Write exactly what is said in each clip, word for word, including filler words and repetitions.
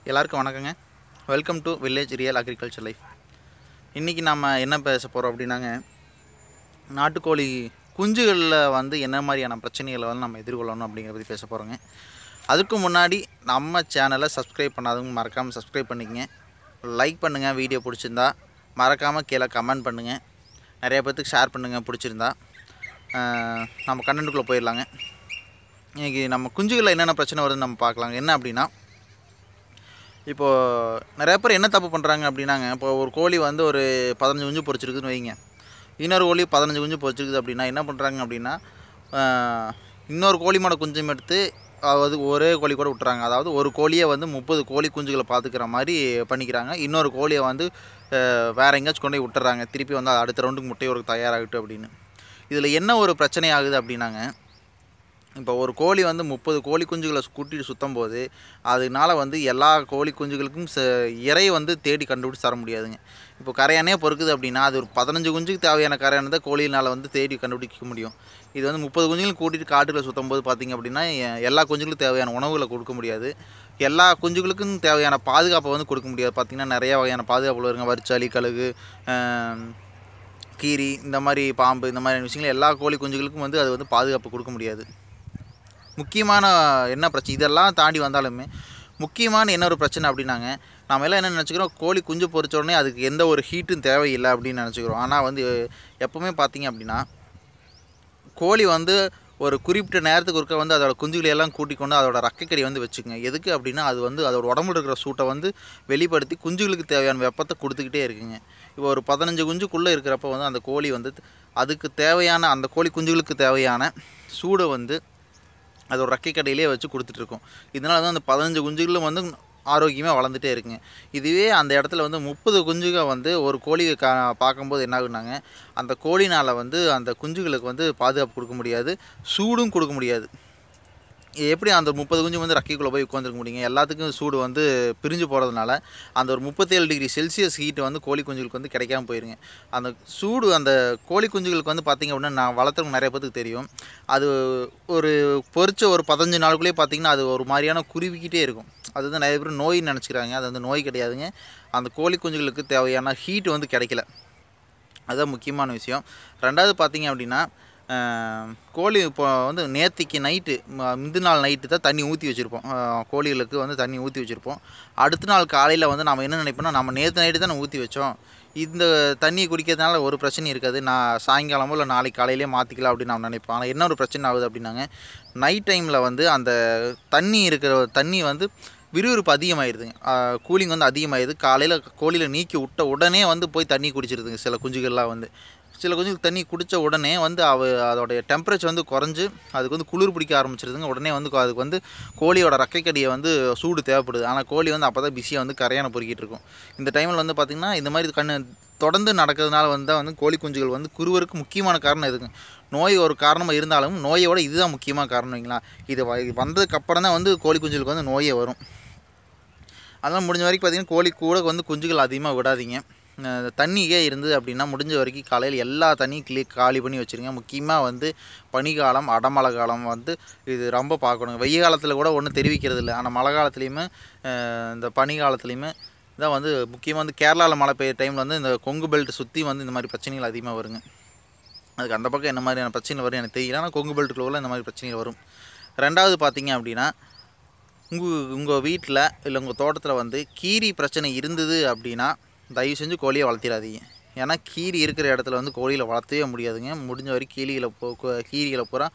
எல்லாருக்கும் வணக்கங்க. Welcome to village real agriculture life. இன்றைக்கி நம்ம என்ன பேச போகிறோம் அப்படின்னாங்க, நாட்டுக்கோழி குஞ்சுகளில் வந்து என்ன மாதிரியான பிரச்சனைகளை வந்து நம்ம எதிர்கொள்ளணும் அப்படிங்கிறத பற்றி பேச போகிறோங்க. அதுக்கு முன்னாடி நம்ம சேனலை சப்ஸ்கிரைப் பண்ணாதவங்க மறக்காமல் சப்ஸ்கிரைப் பண்ணிக்கங்க. லைக் பண்ணுங்கள், வீடியோ பிடிச்சிருந்தா மறக்காமல் கீழே கமெண்ட் பண்ணுங்கள், நிறைய பேர்த்துக்கு ஷேர் பண்ணுங்கள் பிடிச்சிருந்தா. நம்ம கண்டென்ட்டுக்குள்ளே போயிடலாங்க. இன்றைக்கி நம்ம குஞ்சுகளில் என்னென்ன பிரச்சனை வருதுன்னு நம்ம பார்க்கலாங்க. என்ன அப்படின்னா, இப்போது நிறையா பேர் என்ன தப்பு பண்ணுறாங்க அப்படின்னாங்க, இப்போ ஒரு கோழி வந்து ஒரு பதினஞ்சு குஞ்சு பொரிச்சிருக்குதுன்னு வைங்க, இன்னொரு கோழி பதினஞ்சு குஞ்சு பொரிச்சிருக்குது அப்படின்னா என்ன பண்ணுறாங்க அப்படின்னா, இன்னொரு கோழியோட குஞ்சும் எடுத்து அதாவது ஒரே கோழி கூட விட்டுறாங்க. அதாவது ஒரு கோழியை வந்து முப்பது கோழி குஞ்சுகளை பார்த்துக்கிற மாதிரி பண்ணிக்கிறாங்க. இன்னொரு கோழியை வந்து வேறு எங்கேயாச்சும் கொண்டு போய் விட்டுறாங்க, திருப்பி வந்து அடுத்த ரவுண்டுக்கு முட்டை ஒரு தயாராகட்டும் அப்படின்னு. இதில் என்ன ஒரு பிரச்சனை ஆகுது அப்படின்னாங்க, இப்போ ஒரு கோழி வந்து முப்பது கோழி குஞ்சுகளை கூட்டிகிட்டு சுற்றும் போது அதனால் வந்து எல்லா கோழி குஞ்சுகளுக்கும் ச இறை வந்து தேடி கண்டுபிடிச்சி தர முடியாதுங்க. இப்போ கரையானே பொறுக்குது அப்படின்னா அது ஒரு பதினஞ்சு குஞ்சுக்கு தேவையான கரையானை தான் கோழியினால் வந்து தேடி கண்டுபிடிக்க முடியும். இது வந்து முப்பது குஞ்சுகளும் கூட்டிகிட்டு காட்டுகளை சுற்றும் போது பார்த்திங்க அப்படின்னா எல்லா குஞ்சுகளுக்கும் தேவையான உணவுகளை கொடுக்க முடியாது, எல்லா குஞ்சுகளுக்கும் தேவையான பாதுகாப்பை வந்து கொடுக்க முடியாது. பார்த்திங்கன்னா நிறையா வகையான பாதுகாப்பு வருங்க, வரிச்சாலி, கழுகு, கீரி, இந்த மாதிரி பாம்பு, இந்த மாதிரி விஷயங்கள் எல்லா கோழி குஞ்சுகளுக்கும் வந்து அது வந்து பாதுகாப்பு கொடுக்க முடியாது. முக்கியமான என்ன பிரச்சனை இதெல்லாம் தாண்டி வந்தாலுமே முக்கியமான என்ன ஒரு பிரச்சனை அப்படின்னாங்க, நம்ம எல்லாம் என்ன நினச்சிக்கிறோம், கோழி குஞ்சு பொரிச்ச உடனே அதுக்கு எந்த ஒரு ஹீட்டும் தேவையில்லை அப்படின்னு நினச்சிக்கிறோம். ஆனால் வந்து எப்போவுமே பார்த்திங்க அப்படின்னா கோழி வந்து ஒரு குறிப்பிட்ட நேரத்துக்கு ஒருக்க வந்து அதோடய குஞ்சுகளை எல்லாம் கூட்டிக் கொண்டு அதோட ரக்கைக்கடி வந்து வச்சுக்கோங்க. எதுக்கு அப்படின்னா அது வந்து அதோட உடம்புல இருக்கிற சூட்டை வந்து வெளிப்படுத்தி குஞ்சுகளுக்கு தேவையான வெப்பத்தை கொடுத்துக்கிட்டே இருக்குங்க. இப்போ ஒரு பதினஞ்சு குஞ்சுக்குள்ளே இருக்கிறப்ப வந்து அந்த கோழி வந்து அதுக்கு தேவையான அந்த கோழி குஞ்சுகளுக்கு தேவையான சூடை வந்து அதோட ரக்கைக்கடையிலே வச்சு கொடுத்துட்ருக்கோம். இதனால் வந்து அந்த பதினஞ்சு குஞ்சுகளும் வந்து ஆரோக்கியமாக வளர்ந்துட்டே இருக்குங்க. இதுவே அந்த இடத்துல வந்து முப்பது குஞ்சுகள் வந்து ஒரு கோழியை கா பார்க்கும்போது என்ன ஆகுனாங்க, அந்த கோழினால் வந்து அந்த குஞ்சுகளுக்கு வந்து பாதுகாப்பு கொடுக்க முடியாது, சூடும் கொடுக்க முடியாது. எப்படி அந்த முப்பது குஞ்சு வந்து ரக்கைக்குள்ளே போய் உட்காந்துருக்க முடியுங்க, எல்லாத்துக்கும் சூடு வந்து பிரிஞ்சு போகிறதுனால அந்த ஒரு முப்பத்தேழு டிகிரி செல்சியஸ் ஹீட்டு வந்து கோழி குஞ்சுகளுக்கு வந்து கிடைக்காம போயிருங்க. அந்த சூடு அந்த கோழி குஞ்சுகளுக்கு வந்து பார்த்திங்க அப்படின்னா நான் வளர்த்துறவங்க நிறைய பேருக்கு தெரியும், அது ஒரு பொரிச்ச ஒரு பதினஞ்சு நாளுக்குள்ளேயே பார்த்திங்கன்னா அது ஒரு மாதிரியான குருவிக்கிட்டே இருக்கும். அது வந்து நிறைய பேர் நோயின்னு நினச்சிக்கிறாங்க, அது வந்து நோய் கிடையாதுங்க. அந்த கோழி குஞ்சுகளுக்கு தேவையான ஹீட்டு வந்து கிடைக்கல, அதுதான் முக்கியமான விஷயம். ரெண்டாவது பார்த்திங்க அப்படின்னா, கோழி இப்போ வந்து நேற்றுக்கு நைட்டு முந்தின நாள் நைட்டு தான் தண்ணி ஊற்றி வச்சுருப்போம், கோழிகளுக்கு வந்து தண்ணி ஊற்றி வச்சுருப்போம். அடுத்த நாள் காலையில் வந்து நம்ம என்ன நினைப்போம்னா, நம்ம நேற்று நைட்டு தான் ஊற்றி வச்சோம், இந்த தண்ணியை குடிக்கிறதுனால ஒரு பிரச்சனையும் இருக்காது, நான் சாயங்காலமோ இல்லை நாளைக்கு காலையிலே மாற்றிக்கலாம் அப்படின்னு நான் நினைப்போம். ஆனால் என்ன ஒரு பிரச்சனை ஆகுது அப்படின்னாங்க, நைட் டைமில் வந்து அந்த தண்ணி இருக்கிற தண்ணி வந்து விறுவிறுப்பு அதிகமாகிடுதுங்க, கூலிங் வந்து அதிகமாகிடுது. காலையில் கோழியில் நீக்கி விட்ட உடனே வந்து போய் தண்ணி குடிச்சிருதுங்க சில குஞ்சுகள்லாம். வந்து சில குஞ்சுகள் தண்ணி குடித்த உடனே வந்து அவ அதோடைய டெம்பரேச்சர் வந்து குறைஞ்சி அதுக்கு வந்து குளிர் பிடிக்க ஆரம்பிச்சிருதுங்க. உடனே வந்து அதுக்கு வந்து கோழியோட ரக்கைக்கடியை வந்து சூடு தேவைப்படுது. ஆனால் கோழி வந்து அப்போ தான் பிஸியாக வந்து கரையான பொறுக்கிட்டு இருக்கும். இந்த டைமில் வந்து பார்த்திங்கன்னா இந்த மாதிரி கண்ணு தொடர்ந்து நடக்கிறதுனால வந்து தான் வந்து கோழி குஞ்சுகள் வந்து குருவருக்கு முக்கியமான காரணம் எதுங்க, நோய் ஒரு காரணமாக இருந்தாலும் நோயோட இதுதான் முக்கியமான காரணம் வைங்களா. இது வந்ததுக்கப்புறம் தான் வந்து கோழி குஞ்சுகளுக்கு வந்து நோயே வரும். அதெல்லாம் முடிஞ்ச வரைக்கும் பார்த்திங்கன்னா கோழி கூட வந்து குஞ்சுகள் அதிகமாக விடாதீங்க. தண்ணியே இருந்தது அப்படின்னா முடிஞ்ச வரைக்கும் காலையில் எல்லா தண்ணியும் கிளி காலி பண்ணி வச்சுருங்க. முக்கியமாக வந்து பனிக்காலம், அடமழை காலம் வந்து இது ரொம்ப பார்க்கணும். வெய்ய காலத்தில் கூட ஒன்றும் தெரிவிக்கிறது இல்லை, ஆனால் மழை காலத்துலேயுமே இந்த பனி காலத்துலேயுமே தான் வந்து முக்கியமாக வந்து கேரளாவில் மழை பெய்ய டைமில் வந்து இந்த கொங்கு பெல்ட் சுற்றி வந்து இந்த மாதிரி பிரச்சனைகள் அதிகமாக வருங்க. அதுக்கு அந்த பக்கம் என்ன மாதிரியான பிரச்சனை வரும் எனக்கு தெரியல, ஆனால் கொங்கு பெல்ட்டுக்குள்ள இந்த மாதிரி பிரச்சனைகள் வரும். ரெண்டாவது பார்த்திங்க அப்படின்னா, உங்கள் உங்கள் வீட்டில் இல்லை உங்கள் தோட்டத்தில் வந்து கீரி பிரச்சனை இருந்தது அப்படின்னா தயவு செஞ்சு கோழியை வளர்த்திடாதீங்க. ஏன்னா கீரி இருக்கிற இடத்துல வந்து கோழியில் வளர்த்தவே முடியாதுங்க. முடிஞ்ச வரைக்கும் கீரிகளை போ கீரிகளை பூரா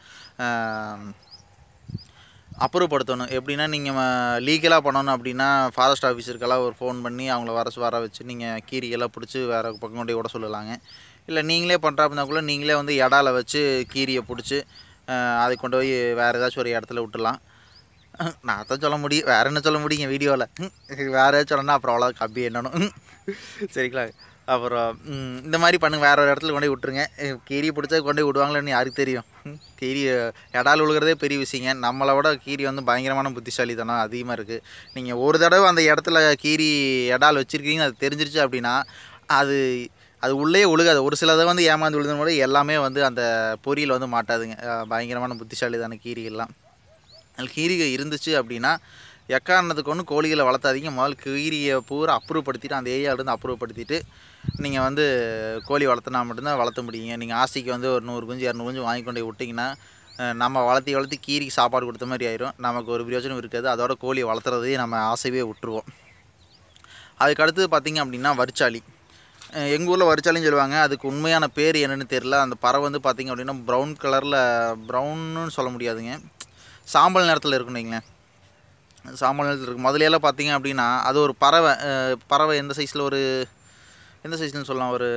அப்புறப்படுத்தணும். எப்படின்னா நீங்கள் லீகலாக பண்ணணும் அப்படின்னா ஃபாரஸ்ட் ஆஃபீஸருக்கெல்லாம் ஒரு ஃபோன் பண்ணி அவங்கள வர வர வச்சு நீங்கள் கீரியெல்லாம் பிடிச்சி வேறு பக்கம் கொண்டு விட சொல்லலாங்க. இல்லை நீங்களே பண்ணுறாப்புனாக்குள்ளே நீங்களே வந்து இடால வச்சு கீரியை பிடிச்சி அதை கொண்டு போய் வேறு ஏதாச்சும் ஒரு இடத்துல விட்டுலாம். நான் தான் சொல்ல முடியும், வேறு என்ன சொல்ல முடியுங்க வீடியோவில், வேறு ஏதாச்சும் சொல்லணும்னா அப்புறம் அவ்வளோ கம்பி என்னணும் சரிங்களா. அப்புறம் இந்த மாதிரி பண்ணுங்க, வேறு ஒரு இடத்துல கொண்டு போய் விட்டுருங்க. கீரி பிடிச்சா கொண்டு போய் விடுவாங்களேன்னு யாருக்கு தெரியும். கீரி இடால் விழுகிறதே பெரிய விஷயங்க. நம்மளை விட கீரி வந்து பயங்கரமான புத்திசாலித்தனம் அதிகமாக இருக்குது. நீங்கள் ஒரு தடவை அந்த இடத்துல கீரி இடால் வச்சுருக்கீங்க அது தெரிஞ்சிருச்சு அப்படின்னா அது அது உள்ளே ஒழுகாது. ஒரு சிலதை வந்து ஏமாந்து விழுதுன்னு கூட எல்லாமே வந்து அந்த பொரியில் வந்து மாட்டாதுங்க. பயங்கரமான புத்திசாலிதான கீரிகள்லாம். அது கீரிகை இருந்துச்சு அப்படின்னா எக்காரணத்துக்கு ஒன்று கோழிகளை வளர்த்தாதீங்க. முதல்ல கீரியை பூரா அப்ரூவ் அந்த ஏரியாவிலேருந்து அப்ரூவ் நீங்கள் வந்து கோழி வளர்த்துனா மட்டும்தான் வளர்த்த முடியுங்க. நீங்கள் ஆசைக்கு வந்து ஒரு நூறு குஞ்சு இரநூறு குஞ்சு வாங்கி கொண்டு விட்டிங்கன்னா நம்ம வளர்த்தி வளர்த்தி கீரிக்கு சாப்பாடு கொடுத்த மாதிரி ஆயிரும். நமக்கு ஒரு பிரயோஜனம் இருக்காது. அதோட கோழியை வளர்த்துறதையே நம்ம ஆசையே விட்டுருவோம். அதுக்கு அடுத்தது பார்த்திங்க அப்படின்னா வரிச்சாளி. எங்கள் ஊரில் வரிச்சாலின்னு சொல்லுவாங்க. அதுக்கு உண்மையான பேர் என்னென்னு தெரியல. அந்த பறவை வந்து பார்த்திங்க அப்படின்னா ப்ரௌன் கலரில், ப்ரௌன்னு சொல்ல முடியாதுங்க, சாம்பல் நிறத்தில் இருக்குன்னு வைங்களேன். சாம்பல் நிறத்தில் இருக்குது. முதலையெல்லாம் பார்த்திங்க அப்படின்னா அது ஒரு பறவை. பறவை எந்த சைஸில், ஒரு எந்த சைஸ்லன்னு சொல்லலாம், ஒரு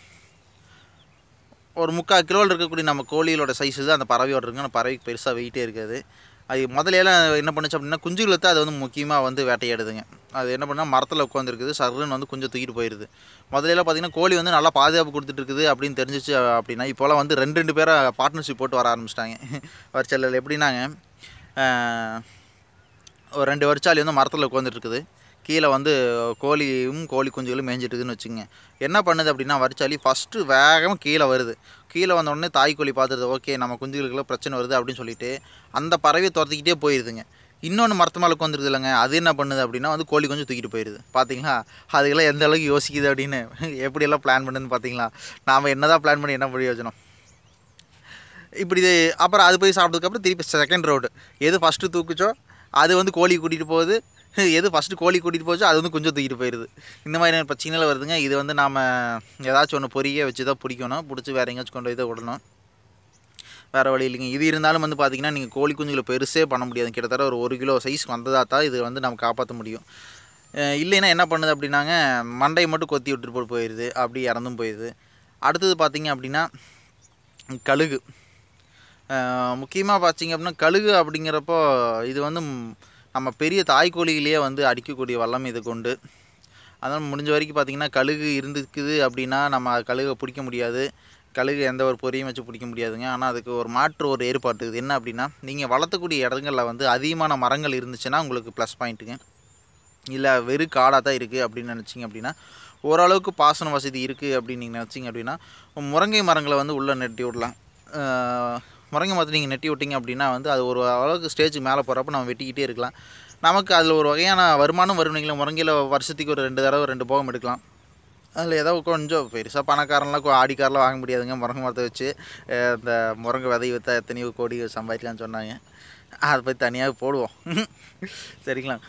ஒரு முக்கால் கிலோவில் இருக்கக்கூடிய நம்ம கோழிகளோட சைஸு தான் அந்த பறவையோட இருக்குது. அந்த பறவைக்கு பெருசாக வெயிட்டே இருக்காது. அது முதலையெல்லாம் என்ன பண்ணுச்சு அப்படின்னா குஞ்சுகளை தான் அது வந்து முக்கியமாக வந்து வேட்டையாடுதுங்க. அது என்ன பண்ணால் மரத்தில் உட்காந்துருக்குது, சர்ன்னு வந்து கொஞ்சம் தூக்கிட்டு போயிடுது. முதலையெல்லாம் பார்த்திங்கன்னா கோழி வந்து நல்லா பாதுகாப்பு கொடுத்துட்ருக்குது அப்படின்னு தெரிஞ்சிச்சு அப்படின்னா இப்போலாம் வந்து ரெண்டு ரெண்டு பேரை பார்ட்னர்ஷிப் போட்டு வர ஆரம்பிச்சிட்டாங்க. வரிச்சாலியில் எப்படின்னாங்க, ஒரு ரெண்டு வரிச்சாலி வந்து மரத்தில் உட்காந்துட்ருக்குது, கீழே வந்து கோழியும் கோழி குஞ்சுகளும் மேய்ஞ்சிட்டுதுன்னு வச்சுங்க. என்ன பண்ணுது அப்படின்னா வரிச்சாலி ஃபஸ்ட்டு வேகமாக கீழே வருது. கீழே வந்தோடனே தாய் கோழி பார்த்துருது, ஓகே நம்ம குஞ்சுகளுக்கெல்லாம் பிரச்சனை வருது அப்படின்னு சொல்லிட்டு அந்த பறவையை துரத்திக்கிட்டே போயிடுதுங்க. இன்னொன்று மரத்து மேலே உட்காந்துருக்குது இல்லைங்க, அது என்ன பண்ணுது அப்படின்னா வந்து கோழி கொஞ்சம் தூக்கிட்டு போயிடுது. பார்த்தீங்களா, அதுக்கெல்லாம் எந்த அளவுக்கு யோசிக்குது அப்படின்னு, எப்படியெல்லாம் பிளான் பண்ணுதுன்னு பார்த்தீங்களா. நாம் என்ன தான் பிளான் பண்ணி என்ன பிரயோஜனம். இப்படி அப்புறம் அது போய் சாப்பிட்டதுக்கப்புறம் திருப்பி செகண்ட் ரவுண்டு எது ஃபஸ்ட்டு தூக்குச்சோ அது வந்து கோழி கூட்டிகிட்டு போகுது, எது ஃபஸ்ட்டு கோழி கூட்டிகிட்டு போச்சோ அது வந்து கொஞ்சம் தூக்கிட்டு போயிடுது. இந்த மாதிரியான பிரச்சனைகள் வருதுங்க. இது வந்து நாம் ஏதாச்சும் ஒன்று பொறியே வச்சு தான் பிடிக்கணும், பிடிச்சி வேறு எங்கேயாச்சும் கொண்டு போய் தான் விடணும், வேறு வழி இல்லைங்க. இது இருந்தாலும் வந்து பார்த்திங்கன்னா நீங்கள் கோழி குஞ்சுகளை பெருசே பண்ண முடியாது. கிட்டத்தட்ட ஒரு ஒரு கிலோ சைஸ் வந்ததாக தான் இது வந்து நம்ம காப்பாற்ற முடியும். இல்லைன்னா என்ன பண்ணுது அப்படின்னாங்க மண்டையை மட்டும் கொத்தி விட்டுட்டு போட்டு போயிடுது, அப்படி இறந்தும் போயிடுது. அடுத்தது பார்த்திங்க அப்படின்னா கழுகு. முக்கியமாக பார்த்திங்க அப்படின்னா கழுகு அப்படிங்கிறப்போ இது வந்து நம்ம பெரிய தாய்க்கோழியிலேயே வந்து அடிக்கக்கூடிய வல்லமை இது கொண்டு. அதனால் முடிஞ்ச வரைக்கும் பார்த்திங்கன்னா கழுகு இருந்துக்குது அப்படின்னா நம்ம கழுகை பிடிக்க முடியாது, கழுகு எந்த ஒரு பொரியும் வச்சு பிடிக்க முடியாதுங்க. ஆனால் அதுக்கு ஒரு மாற்று ஒரு ஏற்பாடு இருக்குது. என்ன அப்படின்னா நீங்கள் வளர்த்தக்கூடிய இடங்களில் வந்து அதிகமான மரங்கள் இருந்துச்சுன்னா உங்களுக்கு ப்ளஸ் பாயிண்ட்டுங்க. இல்லை வெறும் காடாக தான் இருக்குது அப்படின்னு நினச்சிங்க அப்படின்னா, ஓரளவுக்கு பாசன வசதி இருக்குது அப்படின்னு நீங்கள் நினச்சிங்க அப்படின்னா முருங்கை மரங்களை வந்து உள்ளே நெட்டி விடலாம். முருங்கை மரத்தை நீங்கள் நெட்டி விட்டிங்க அப்படின்னா வந்து அது ஒரு அளவுக்கு ஸ்டேஜுக்கு மேலே போகிறப்ப நம்ம வெட்டிக்கிட்டே இருக்கலாம். நமக்கு அதில் ஒரு வகையான வருமானம் வருவீங்களா. முருங்கையில் வருஷத்துக்கு ஒரு ரெண்டு தடவை ரெண்டு போகம் எடுக்கலாம். அதில் ஏதோ கொஞ்சம் பெருசாக பணக்காரன்லாம் ஆடிக்காரெலாம் வாங்க முடியாதுங்க. முருங்கை மரத்தை வச்சு இந்த முருங்கை விதை விற்றா எத்தனையோ கோடி சம்பாதிக்கலாம்னு சொன்னாங்க. அதை பற்றி தனியாக போடுவோம் சரிங்களா.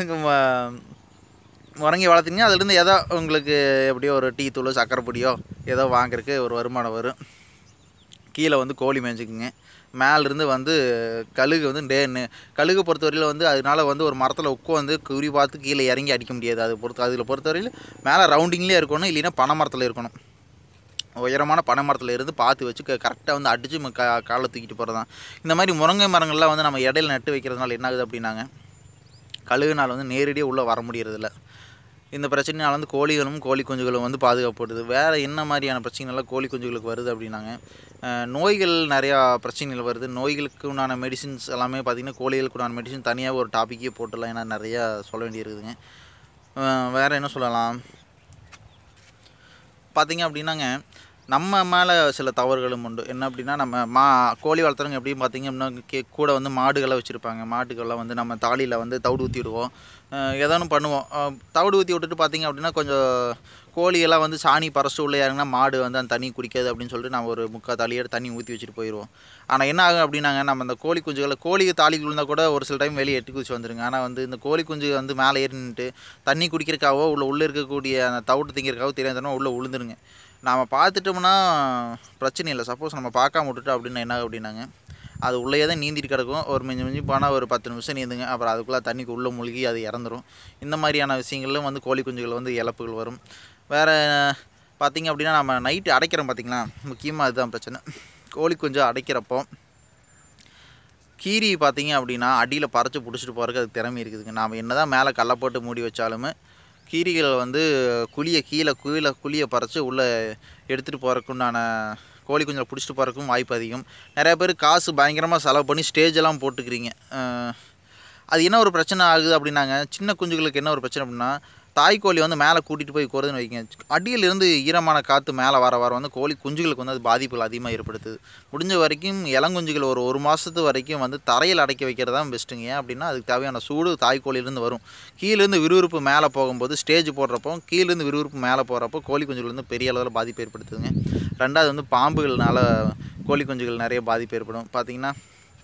முருங்கை வளர்த்திங்கன்னா அதுலேருந்து ஏதோ உங்களுக்கு எப்படியோ ஒரு டீ தூள் சக்கரை பொடியோ ஏதோ வாங்குறதுக்கு ஒரு வருமானம் வரும். கீழே வந்து கோழி மேய்ஞ்சிக்குங்க. மேலேருந்து வந்து கழுகு வந்து டேன்னு கழுகு பொறுத்தவரையில் வந்து அதனால வந்து ஒரு மரத்தில் உட்காந்து குறி பார்த்து கீழே இறங்கி அடிக்க முடியாது. அதை பொறுத்து அதில் பொறுத்தவரையில் மேலே ரவுண்டிங்லேயே இருக்கணும், இல்லைன்னா பனை மரத்தில் இருக்கணும். உயரமான பனை மரத்தில் இருந்து பார்த்து வச்சு கரெக்டாக வந்து அடித்து கா காலை தூக்கிட்டு போகிறது தான். இந்த மாதிரி முருங்கை மரங்கள்லாம் வந்து நம்ம இடையில நட்டு வைக்கிறதுனால என்ன ஆகுது அப்படின்னாங்க கழுகுனால் வந்து நேரடியாக உள்ளே வர முடியறதில்ல. இந்த பிரச்சனையால் வந்து கோழிகளும் கோழி குஞ்சுகளும் வந்து பாதுகாப்படுது. வேறு என்ன மாதிரியான பிரச்சனைகள்லாம் கோழி குஞ்சுகளுக்கு வருது அப்படின்னாங்க, நோய்கள் நிறையா பிரச்சனைகள் வருது. நோய்களுக்கு உண்டான மெடிசின்ஸ் எல்லாமே பார்த்திங்கன்னா கோழிகளுக்கு உண்டான மெடிசின் தனியாக ஒரு டாப்பிக்கே போட்டுடலாம், ஏன்னா நிறையா சொல்ல வேண்டியிருக்குதுங்க. வேறு என்ன சொல்லலாம் பார்த்திங்க அப்படின்னாங்க, நம்ம மேலே சில தவறுகளும் உண்டு. என்ன அப்படின்னா நம்ம மா கோழி வளர்த்துறவங்க எப்படின்னு பார்த்திங்க அப்படின்னா கே கூட வந்து மாடுகளை வச்சுருப்பாங்க. மாட்டுக்கெல்லாம் வந்து நம்ம தாலியில் வந்து தவிடு ஊற்றி விடுவோம், ஏதோ ஒன்று பண்ணுவோம். தவிடு ஊற்றி விட்டுட்டு பார்த்திங்க அப்படின்னா கொஞ்சம் கோழியெல்லாம் வந்து சாணி பறச்சு உள்ளே இறங்கினா மாடு வந்து அந்த தண்ணி குடிக்காது அப்படின்னு சொல்லிட்டு நம்ம ஒரு முக்கால் தாலியோட தண்ணி ஊற்றி வச்சுட்டு போயிடுவோம். ஆனால் என்ன ஆகும் அப்படின்னாங்க, நம்ம இந்த கோழி குஞ்சுகளை கோழி தாலி விழுந்தால் கூட ஒரு சில டைம் வெளியே எட்டி குதிச்சு வந்துருங்க. ஆனால் வந்து இந்த கோழி குஞ்சு வந்து மேலே ஏறி நின்றுட்டு தண்ணி குடிக்கிறக்காவோ உள்ள உள்ளே இருக்கக்கூடிய அந்த தவிட்டு திங்கிறக்காவோ தெரியாதுன்னா உள்ளே உளுந்துருங்க. நாம் பார்த்துட்டோம்னா பிரச்சனை இல்லை. சப்போஸ் நம்ம பார்க்காம விட்டுட்டோம் அப்படின்னா என்ன அப்படின்னாங்க அது உள்ளே தான் நீந்திட்டு கிடக்கும். ஒரு மிஞ்சி மிஞ்சி போனால் ஒரு பத்து நிமிஷம் நீந்துங்க, அப்புறம் அதுக்குள்ளே தண்ணிக்கு உள்ளே மூழ்கி அது இறந்துடும். இந்த மாதிரியான விஷயங்களும் வந்து கோழி குஞ்சுகள் வந்து இழப்புகள் வரும். வேறு பார்த்திங்க அப்படின்னா நம்ம நைட்டு அடைக்கிறோம் பார்த்திங்களா, முக்கியமாக அதுதான் பிரச்சனை. கோழி குஞ்சு அடைக்கிறப்போ கீரி பார்த்திங்க அப்படின்னா அடியில் பறச்சு பிடிச்சிட்டு போகிறதுக்கு அதுக்கு திறமை இருக்குதுங்க. நாம் என்ன தான் மேலே கல்லை போட்டு மூடி வச்சாலுமே கீரிகள் வந்து குழியை கீழே கீழே குழியை பறச்சு உள்ளே எடுத்துகிட்டு போகிறக்குண்டான கோழி குஞ்சை பிடிச்சிட்டு போகிறக்கும் வாய்ப்பு அதிகம். நிறையா பேர் காசு பயங்கரமாக செலவு பண்ணி ஸ்டேஜெல்லாம் போட்டுக்கிறீங்க. அது என்ன ஒரு பிரச்சனை ஆகுது அப்படின்னாங்க, சின்ன குஞ்சுகளுக்கு என்ன ஒரு பிரச்சனை அப்படின்னா தாய்க்கோழி வந்து மேலே கூட்டிகிட்டு போய் கோருதுன்னு வைங்க, அடியிலிருந்து ஈரமான காற்று மேலே வர வர வந்து கோழி குஞ்சுகளுக்கு வந்து அது பாதிப்புகள் அதிகமாக ஏற்படுத்துது. முடிஞ்ச வரைக்கும் இளங்குஞ்சுகள் ஒரு ஒரு மாதத்து வரைக்கும் வந்து தரையில் அடைக்க வைக்கிறது தான் பெஸ்ட்டுங்க. ஏன் அப்படின்னா அதுக்கு தேவையான சூடு தாய்க்கோழிலேருந்து வரும். கீழேருந்து விறுவிறுப்பு மேலே போகும்போது ஸ்டேஜ் போடுறப்போ கீழேருந்து விறுவிறுப்பு மேலே போகிறப்போ கோழி குஞ்சுகள் வந்து பெரிய அளவில் பாதிப்பு ஏற்படுத்துதுங்க. ரெண்டாவது வந்து பாம்புகள்னால கோழி குஞ்சுகள் நிறைய பாதிப்பு ஏற்படும். பார்த்திங்கன்னா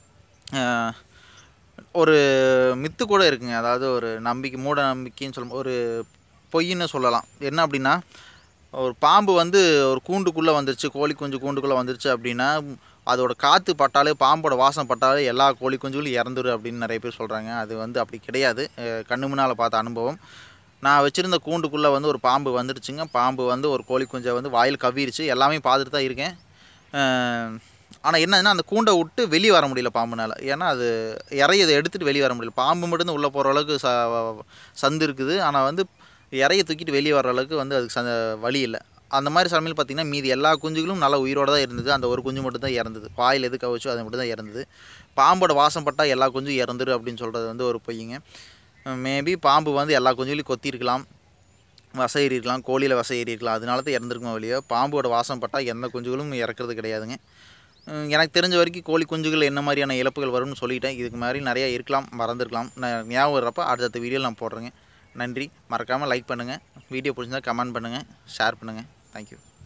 ஒரு மித்து கூட இருக்குங்க, அதாவது ஒரு நம்பிக்கை, மூட நம்பிக்கைன்னு சொல்லும், ஒரு பொய்ன்னு சொல்லலாம். என்ன அப்படின்னா, ஒரு பாம்பு வந்து ஒரு கூண்டுக்குள்ளே வந்துருச்சு, கோழி குஞ்சு கூண்டுக்குள்ளே வந்துருச்சு அப்படின்னா அதோட காற்று பட்டாலே, பாம்போட வாசம் பட்டாலே எல்லா கோழி குஞ்சுகளும் இறந்துடும் அப்படின்னு நிறைய பேர் சொல்கிறாங்க. அது வந்து அப்படி கிடையாது. கண்ணு முன்னால் பார்த்த அனுபவம். நான் வச்சுருந்த கூண்டுக்குள்ளே வந்து ஒரு பாம்பு வந்துடுச்சுங்க. பாம்பு வந்து ஒரு கோழி குஞ்சை வந்து வாயில் கவ்விருச்சு. எல்லாமே பார்த்துட்டு தான் இருக்கேன். ஆனால் என்னன்னா அந்த கூண்டை விட்டு வெளியே வர முடியல பாம்புனால். ஏன்னா அது இறையை எடுத்துகிட்டு வெளியே வர முடியல. பாம்பு மட்டும்தான் உள்ளே போகிற அளவுக்கு ச சந்து இருக்குது. ஆனால் வந்து இறையை தூக்கிட்டு வெளியே வர அளவுக்கு வந்து அதுக்கு ச வழி இல்லை. அந்த மாதிரி சமையல் பார்த்திங்கன்னா மீதி எல்லா குஞ்சுகளும் நல்லா உயிரோடு தான் இருந்தது. அந்த ஒரு குஞ்சு மட்டும் தான் இறந்தது. வாயில் எது கவிச்சோ அது மட்டும் தான் இறந்தது. பாம்போட வாசம் பட்டால் எல்லா குஞ்சும் இறந்துடும் அப்படின்னு சொல்கிறது வந்து ஒரு பொய்யுங்க. மேபி பாம்பு வந்து எல்லா குஞ்சுகளையும் கொத்திருக்கலாம், வசை ஏறியிருக்கலாம், கோழியில் வசை ஏறியிருக்கலாம். அதனால தான் இறந்துருக்குமா வெளியே. பாம்போட வாசம் பட்டால் எந்த குஞ்சுகளும் இறக்குறது கிடையாதுங்க. எனக்கு தெரிஞ்ச வரைக்கும் கோழி குஞ்சுகள் என்ன மாதிரியான இழப்புகள் வரும்னு சொல்லிட்டேன். இதுக்கு மாதிரி நிறையா இருக்கலாம், மறந்துருக்கலாம். நான் ஞாபகம் வர்றப்போ அடுத்த வீடியோவில் நான் போடுறேங்க. நன்றி. மறக்காமல் லைக் பண்ணுங்கள். வீடியோ பிடிச்சிருந்தா கமெண்ட் பண்ணுங்கள், ஷேர் பண்ணுங்கள். தேங்க்யூ.